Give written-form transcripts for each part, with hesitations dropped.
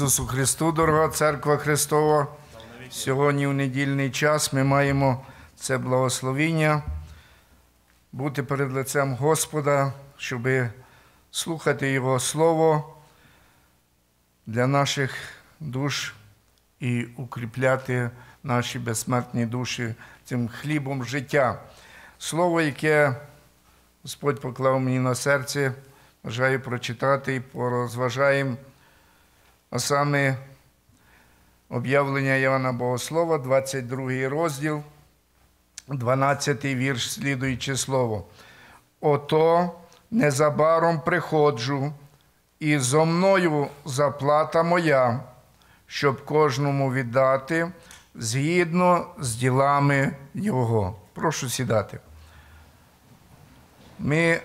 Ісусу Христу, дорога Церква Христова, сьогодні в недільний час ми маємо це благословіння бути перед лицем Господа, щоб слухати Його Слово для наших душ і укріпляти наші безсмертні душі цим хлібом життя. Слово, яке Господь поклав мені на серце, бажаю прочитати і порозважаємо. А саме об'явлення Івана Богослова, 22 розділ, 12 вірш, слідуюче слово. «Ото незабаром приходжу, і зо мною заплата моя, щоб кожному віддати згідно з ділами його». Прошу сідати. Ми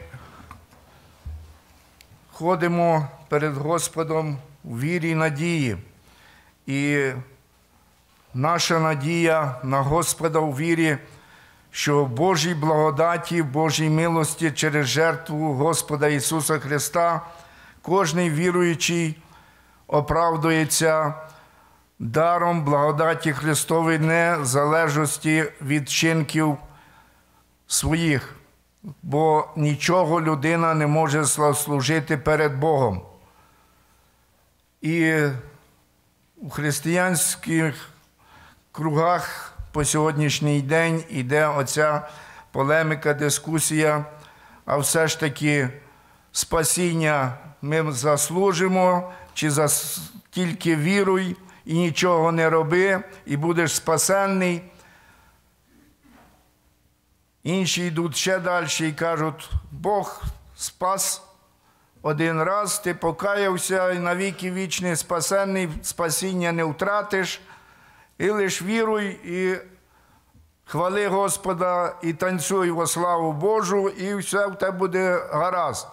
ходимо перед Господом у вірі і надії. І наша надія на Господа у вірі, що в Божій благодаті, в Божій милості через жертву Господа Ісуса Христа кожний віруючий оправдується даром благодаті Христової незалежності від вчинків своїх, бо нічого людина не може служити перед Богом. І у християнських кругах по сьогоднішній день іде оця полеміка, дискусія, а все ж таки спасіння ми заслужимо, чи тільки віруй і нічого не роби, і будеш спасенний. Інші йдуть ще далі і кажуть, Бог спас один раз, ти покаявся і навіки вічний спасенний, спасіння не втратиш, і лиш віруй, і хвали Господа, і танцюй во славу Божу, і все в тебе буде гаразд.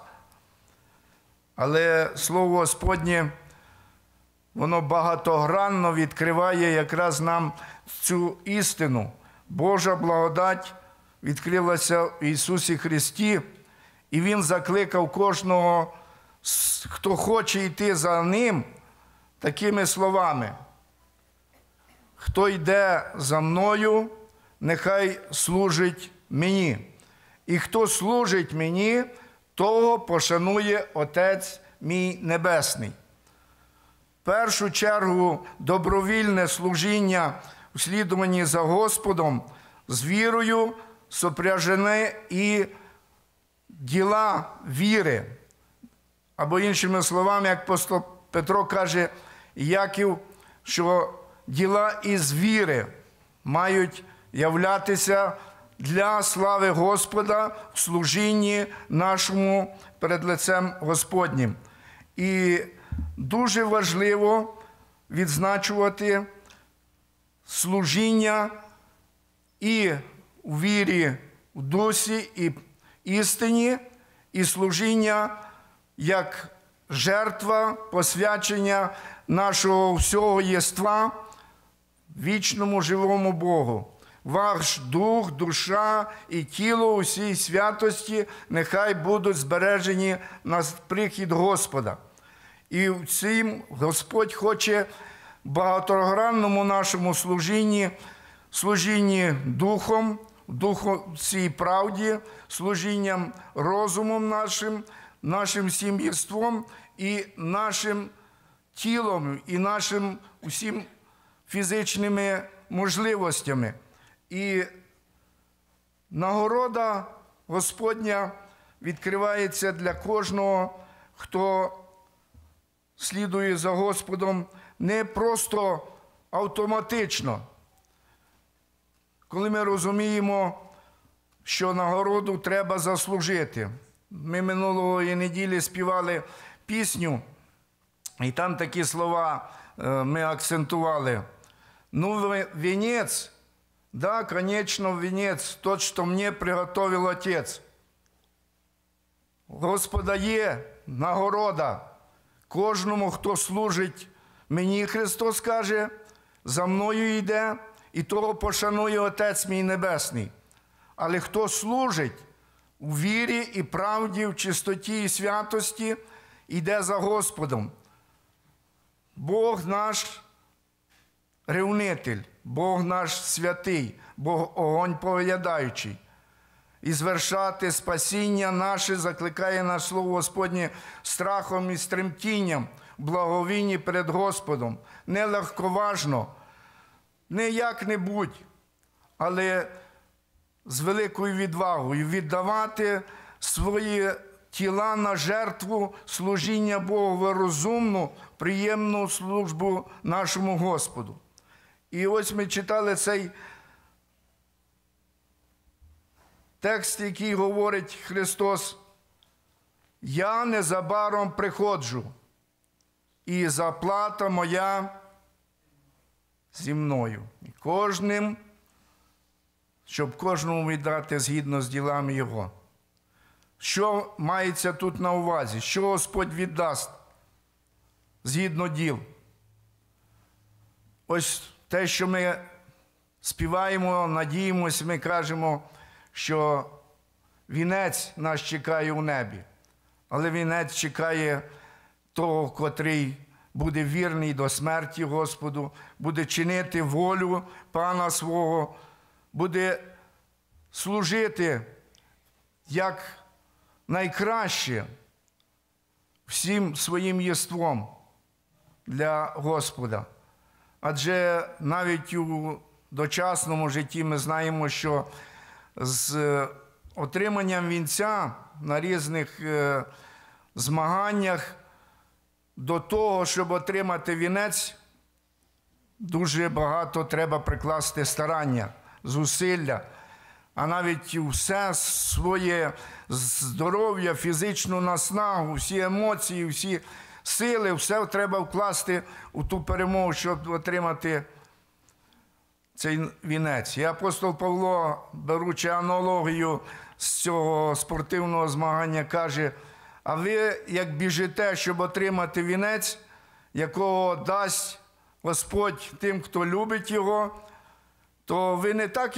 Але Слово Господнє, воно багатогранно відкриває якраз нам цю істину. Божа благодать відкрилася в Ісусі Христі, і Він закликав кожного, хто хоче йти за Ним, такими словами. «Хто йде за мною, нехай служить мені. І хто служить мені, того пошанує Отець мій Небесний». В першу чергу добровільне служіння у слідуванні за Господом з вірою сопряжене і діла віри. Або іншими словами, як апостол Петро каже Яків, що діла із віри мають являтися для слави Господа в служінні нашому перед лицем Господнім. І дуже важливо відзначувати служіння і у вірі, в дусі, і істині, і служіння як жертва, посвячення нашого всього єства вічному живому Богу. Ваш дух, душа і тіло у всій святості нехай будуть збережені на прихід Господа. І в цим Господь хоче в багатогранному нашому служінні духом, в цій правді, служінням розумом нашим всім єством і нашим тілом, і нашим усім фізичними можливостями. І нагорода Господня відкривається для кожного, хто слідує за Господом, не просто автоматично. Коли ми розуміємо, що нагороду треба заслужити. Ми минулої неділі співали пісню, і там такі слова ми акцентували. «Ну, венец, да, конечно, венец, тот, что мне приготовил Отец». Господа є нагорода кожному, хто служить мені, Христос каже, за мною йде, і того пошанує Отець мій Небесний. Але хто служить у вірі і правді, в чистоті і святості, йде за Господом. Бог наш ревнитель, Бог наш святий, Бог огонь поядаючий. І звершати спасіння наше закликає наш Слово Господнє страхом і стремтінням, благовінні перед Господом. Не легковажно, не як-небудь, але з великою відвагою віддавати свої тіла на жертву служіння Богу, розумну, приємну службу нашому Господу. І ось ми читали цей текст, який говорить Христос: «Я незабаром приходжу, і заплата моя зі мною». І кожним, щоб кожному віддати згідно з ділами його. Що мається тут на увазі? Що Господь віддасть згідно діл? Ось те, що ми співаємо, надіємось, ми кажемо, що вінець нас чекає у небі. Але вінець чекає того, котрий буде вірний до смерті Господу, буде чинити волю Пана свого, буде служити як найкраще всім своїм єством для Господа. Адже навіть у дочасному житті ми знаємо, що з отриманням вінця на різних змаганнях до того, щоб отримати вінець, дуже багато треба прикласти старання, зусилля, а навіть все своє здоров'я, фізичну наснагу, всі емоції, всі сили, все треба вкласти у ту перемогу, щоб отримати цей вінець. І апостол Павло, беручи аналогію з цього спортивного змагання, каже: а ви, як біжите, щоб отримати вінець, якого дасть Господь тим, хто любить його, то ви не так,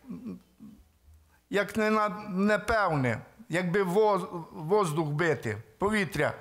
як непевне, якби воздух бити, повітря.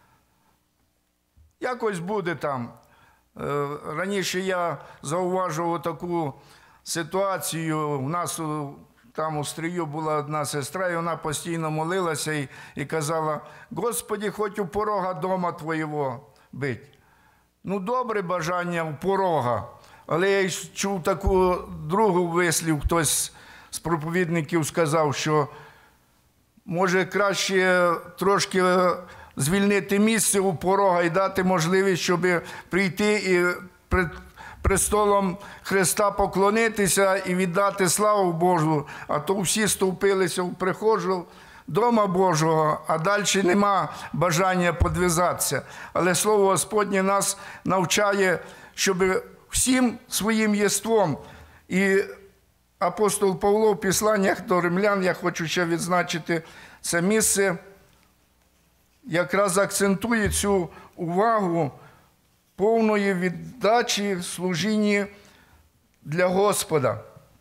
Якось буде там. Раніше я зауважував таку ситуацію. У нас там у Стрию була одна сестра, і вона постійно молилася і казала: «Господи, хоч у порога дома Твоєго бить». Ну, добре бажання у порога, але я чув таку другу вислів, хтось з проповідників сказав, що може краще трошки звільнити місце у порога і дати можливість, щоб прийти і перед престолом Христа поклонитися і віддати славу Божу, а то всі стовпилися в прихожу дома Божого, а далі нема бажання подвизатися. Але Слово Господнє нас навчає, щоб всім своїм єством. І апостол Павло в Післаннях до Римлян, я хочу ще відзначити це місце, якраз акцентує цю увагу повної віддачі служінні для Господа.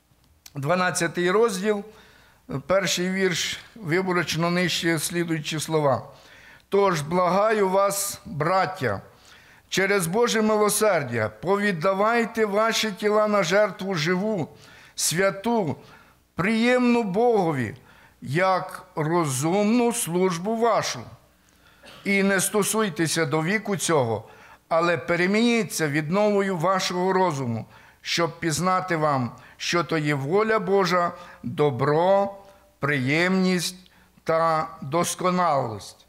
12 розділ, перший вірш, виборочно нижче слідуючі слова. «Тож благаю вас, браття, через Боже милосердя, повіддавайте ваші тіла на жертву живу, святу, приємну Богові, як розумну службу вашу. І не стосуйтеся до віку цього, але перемініться відновою вашого розуму, щоб пізнати вам, що то є воля Божа, добро, приємність та досконалість.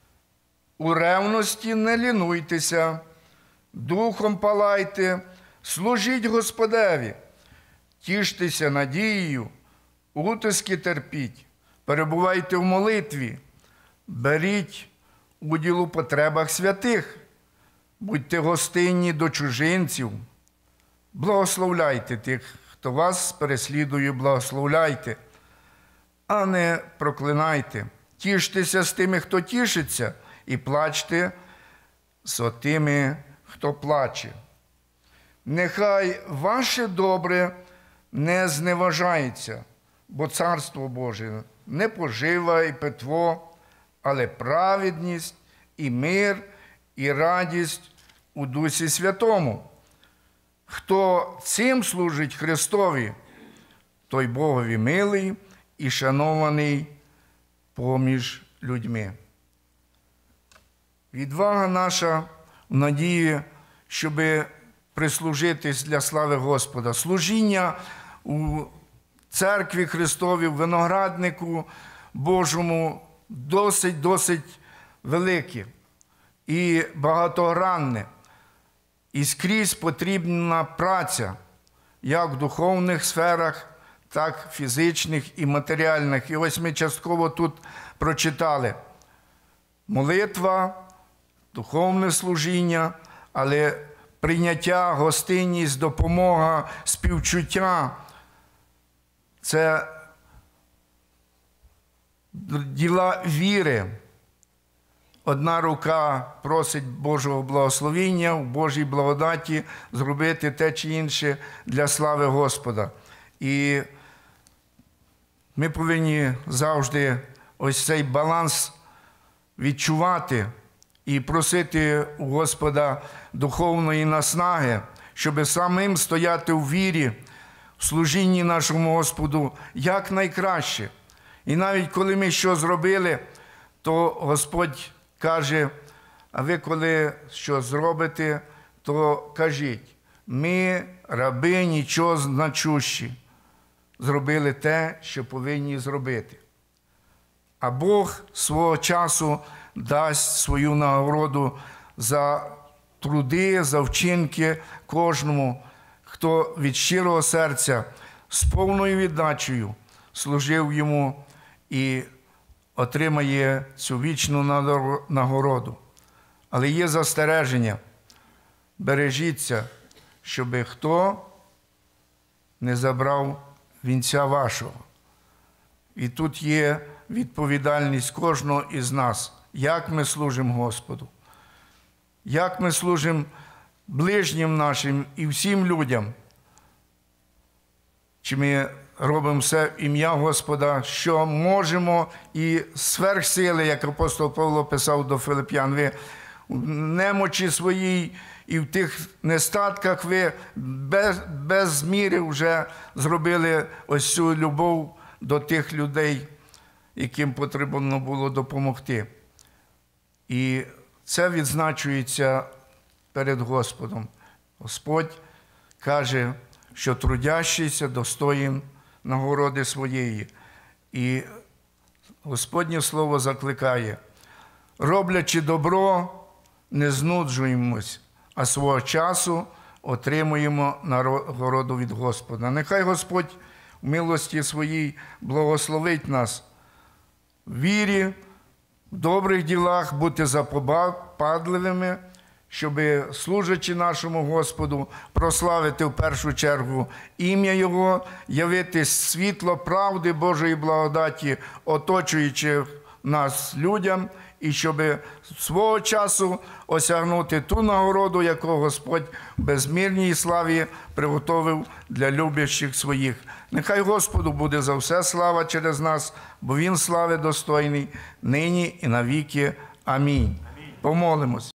У ревності не лінуйтеся, духом палайте, служіть Господеві, тіштеся надією, утиски терпіть, перебувайте в молитві, беріть уділ у потребах святих, будьте гостинні до чужинців, благословляйте тих, хто вас переслідує, благословляйте, а не проклинайте. Тіштеся з тими, хто тішиться, і плачте з тими, хто плаче. Нехай ваше добре не зневажається, бо Царство Боже не пожива і питво, але праведність, і мир, і радість у Дусі Святому. Хто цим служить Христові, той Богові милий і шанований поміж людьми. Відвага наша в надії, щоб прислужитись для слави Господа. Служіння у церкві Христовій, в винограднику Божому досить велике і багатогранне. І скрізь потрібна праця, як в духовних сферах, так і фізичних і матеріальних. І ось ми частково тут прочитали. Молитва, духовне служіння, але прийняття, гостинність, допомога, співчуття – це діла віри. Одна рука просить Божого благословіння, в Божій благодаті зробити те чи інше для слави Господа. І ми повинні завжди ось цей баланс відчувати і просити у Господа духовної наснаги, щоб самим стояти у вірі, в служінні нашому Господу якнайкраще. І навіть коли ми що зробили, то Господь каже, а ви коли що зробите, то кажіть, ми, раби нічого значущі, зробили те, що повинні зробити. А Бог свого часу дасть свою нагороду за труди, за вчинки кожному, хто від щирого серця з повною віддачею служив йому і отримає цю вічну нагороду. Але є застереження. Бережіться, щоб хто не забрав вінця вашого. І тут є відповідальність кожного із нас, як ми служимо Господу, як ми служимо ближнім нашим і всім людям. Чи ми робимо все в ім'я Господа, що можемо, і сверхсили, як апостол Павло писав до Филип'ян, ви в немочі своїй і в тих нестатках ви без міри вже зробили ось цю любов до тих людей, яким потрібно було допомогти. І це відзначується перед Господом. Господь каже, що трудящийся достоїн нагороди своєї. І Господнє Слово закликає, роблячи добро, не знуджуємось, а свого часу отримуємо нагороду від Господа. Нехай Господь в милості своїй благословить нас в вірі, в добрих ділах, бути запопадливими, щоб, служачи нашому Господу, прославити в першу чергу ім'я Його, явити світло правди Божої благодаті, оточуючи нас людям, і щоб свого часу осягнути ту нагороду, яку Господь в безмірній славі приготовив для любящих своїх. Нехай Господу буде за все слава через нас, бо Він слави достойний, нині і навіки. Амінь. Помолимось.